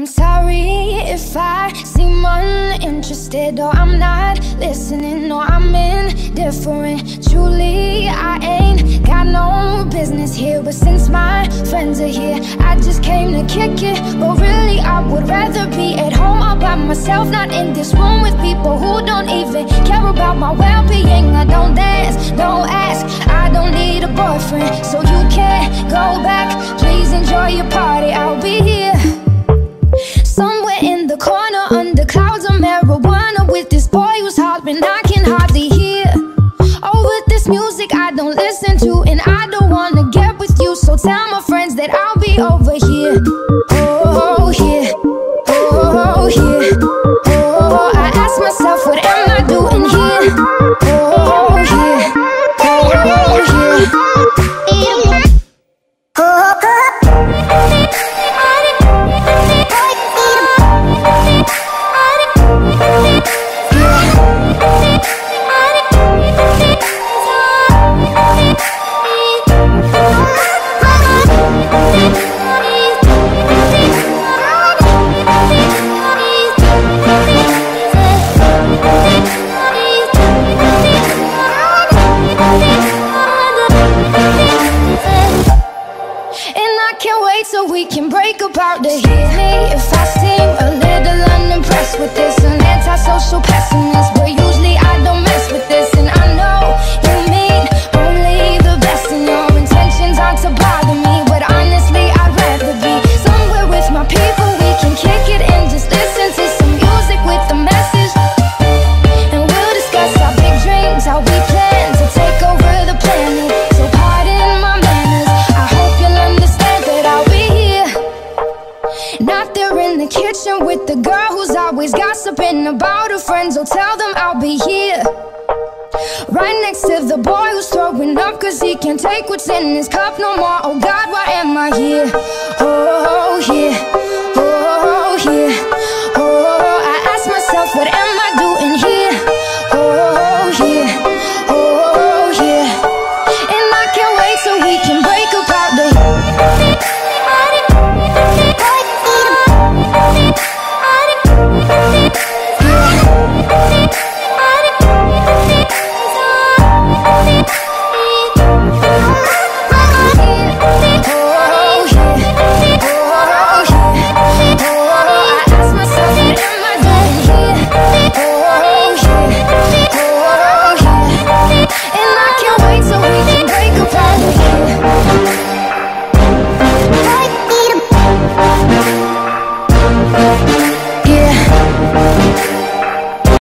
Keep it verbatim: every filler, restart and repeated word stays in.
I'm sorry if I seem uninterested, or I'm not listening, or I'm indifferent. Truly, I ain't got no business here, but since my friends are here, I just came to kick it. But really, I would rather be at home all by myself, not in this room with people who don't even care about my well-being. I don't dance, don't ask, I don't need a boyfriend, so you can't go back. Please enjoy your party, I'll be here somewhere in the corner under clouds of marijuana with this boy who's hollering I can hardly hear. Oh, with this music I don't listen to, and I don't wanna get with you, so tell my friends that I'll be over here. Oh, here, oh, here, oh, I ask myself, what am I doing here? Oh, here, oh, here, oh, so we can break apart to hear me if I seem a little unimpressed with this. An antisocial pessimist, but usually I don't mess with this. And I know you mean only the best, and your intentions aren't to bother me, but honestly I'd rather be somewhere with my people. We can kick it and just listen to some music with a message, and we'll discuss our big dreams, how we plan to take over the planet. So pardon my manners, I hope you'll understand that I'll be not there in the kitchen with the girl who's always gossiping about her friends. Oh, tell them I'll be here right next to the boy who's throwing up cause he can't take what's in his cup no more. Oh God, why am I here? Oh, here